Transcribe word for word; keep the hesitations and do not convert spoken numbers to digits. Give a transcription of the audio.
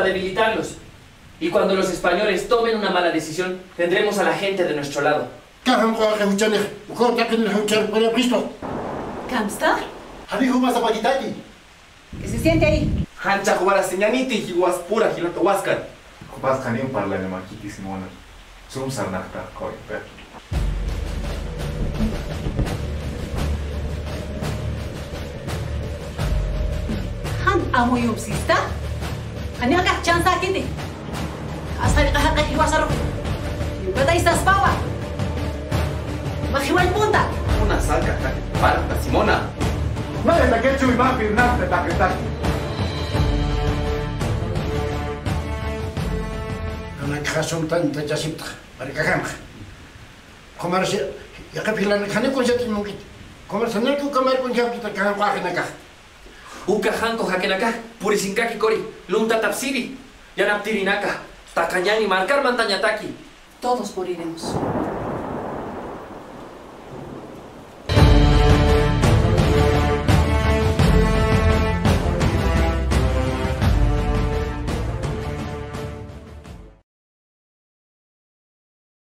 debilitarlos. Y cuando los españoles tomen una mala decisión, tendremos a la gente de nuestro lado. ¿Kamsta? ¿Qué se siente ahí? Hancha jugara señaniti y pura giloto huáscar. Kupas kanin parla ne makiti simona. Zum sarnakta koi per. Han amo yumsista? Ani agak chance kiti. Asal kahak kay hiwasaro. Yung bata isas pawa. Mahiwal punta. Una saca, parta, Simona. No le taqué chui más firnante taquetar. Anak khasum tan tajasip bar kakam. Komar si ya kapilan khane ko jati mungkin. Komar sanal ko kamar ko jati ta kakam ka khane ka. Uka hanko hakenaka, purisinkaki kori, lunta tapsiri, yanaptirinaka, takanyani marcar mantanyataki. Todos moriremos.